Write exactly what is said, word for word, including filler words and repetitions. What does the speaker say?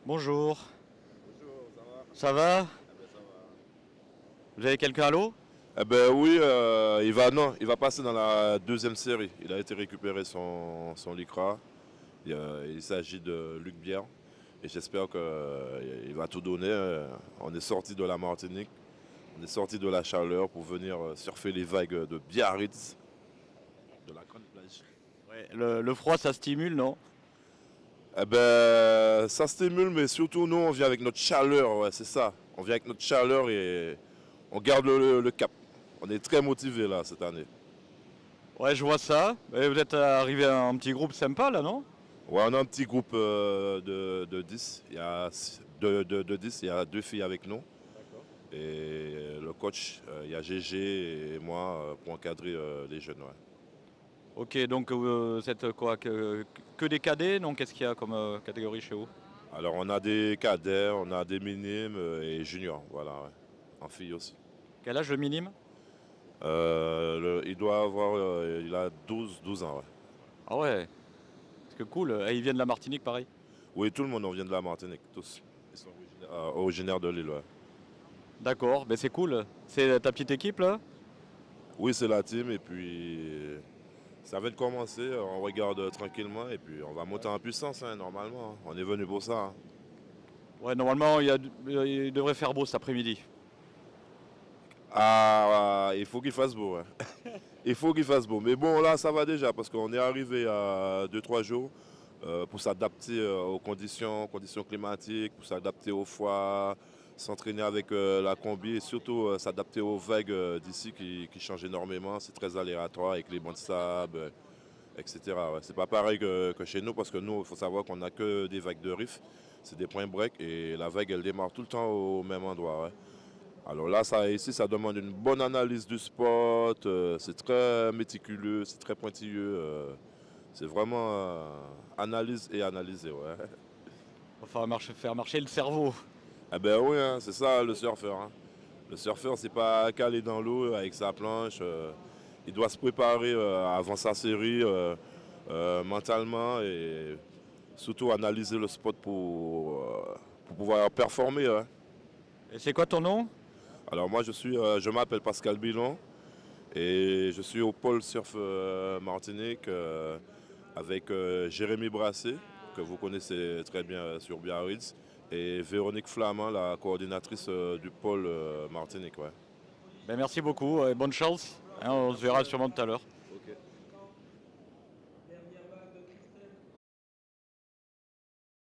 Bonjour, Bonjour, ça va? ça va? Eh ben, ça va. Vous avez quelqu'un à l'eau? Eh ben oui, euh, il va non, il va passer dans la deuxième série. Il a été récupéré son, son Lycra. Il, euh, il s'agit de Luc Bière. Et j'espère qu'il va tout donner. Euh, On est sorti de la Martinique, on est sorti de la chaleur pour venir euh, surfer les vagues de Biarritz, de la grande plage. Ouais, le, le froid, ça stimule, non? Eh ben, ça stimule, mais surtout nous, on vient avec notre chaleur, ouais, c'est ça. On vient avec notre chaleur et on garde le, le- le cap. On est très motivés là cette année. Ouais, je vois ça. Et vous êtes arrivé à un petit groupe sympa, là, non? Ouais, on a un petit groupe euh, de, de dix. Il y a de, de, de dix, il y a deux filles avec nous. D'accord. Et le coach, euh, il y a G G et moi euh, pour encadrer euh, les jeunes. Ouais. Ok, donc euh, vous êtes quoi? Que, que des cadets? Non, qu'est-ce qu'il y a comme euh, catégorie chez vous? Alors on a des cadets, on a des minimes euh, et juniors, voilà, ouais. En filles aussi. Quel âge le minime? Euh, le- il doit avoir, euh, il a douze douze ans, ouais. Ah ouais, parce que cool. Et ils viennent de la Martinique, pareil. Oui, tout le monde, on vient de la Martinique, tous. Ils sont originaires, euh, originaires de l'île, ouais. D'accord, ben c'est cool. C'est ta petite équipe, là? Oui, c'est la team et puis ça vient de commencer, on regarde euh, tranquillement et puis on va monter en puissance, hein, normalement, hein. On est venu pour ça, hein. Ouais, normalement, il, y a, il devrait faire beau cet après-midi. Ah, il faut qu'il fasse beau, hein. Il faut qu'il fasse beau. Mais bon, là, ça va déjà parce qu'on est arrivé à deux trois jours euh, pour s'adapter euh, aux conditions, conditions climatiques, pour s'adapter au froid, s'entraîner avec euh, la combi et surtout euh, s'adapter aux vagues euh, d'ici qui, qui changent énormément. C'est très aléatoire avec les bancs de sable, euh, et cetera. Ouais. C'est pas pareil que, que chez nous parce que nous, il faut savoir qu'on n'a que des vagues de riff. C'est des points break et la vague, elle démarre tout le temps au même endroit. Ouais. Alors là, ça, ici, ça demande une bonne analyse du spot. Euh, c'est très méticuleux, c'est très pointilleux. Euh, c'est vraiment euh, analyse et analyser, ouais. Enfin, marcher, faire marcher le cerveau. Ah ben oui, hein, c'est ça le surfeur, hein. Le surfeur, c'est pas calé dans l'eau avec sa planche. Euh, il doit se préparer euh, avant sa série euh, euh, mentalement et surtout analyser le spot pour, euh, pour pouvoir performer, ouais. Et c'est quoi ton nom? Alors moi, je suis, euh, je m'appelle Pascal Bilon. Et je suis au pôle surf euh, Martinique euh, avec euh, Jérémy Brassé, que vous connaissez très bien euh, sur Biarritz, et Véronique Flamand, la coordinatrice euh, du pôle euh, Martinique. Ouais. Ben merci beaucoup et bonne chance. Hein, on se verra sûrement tout à l'heure.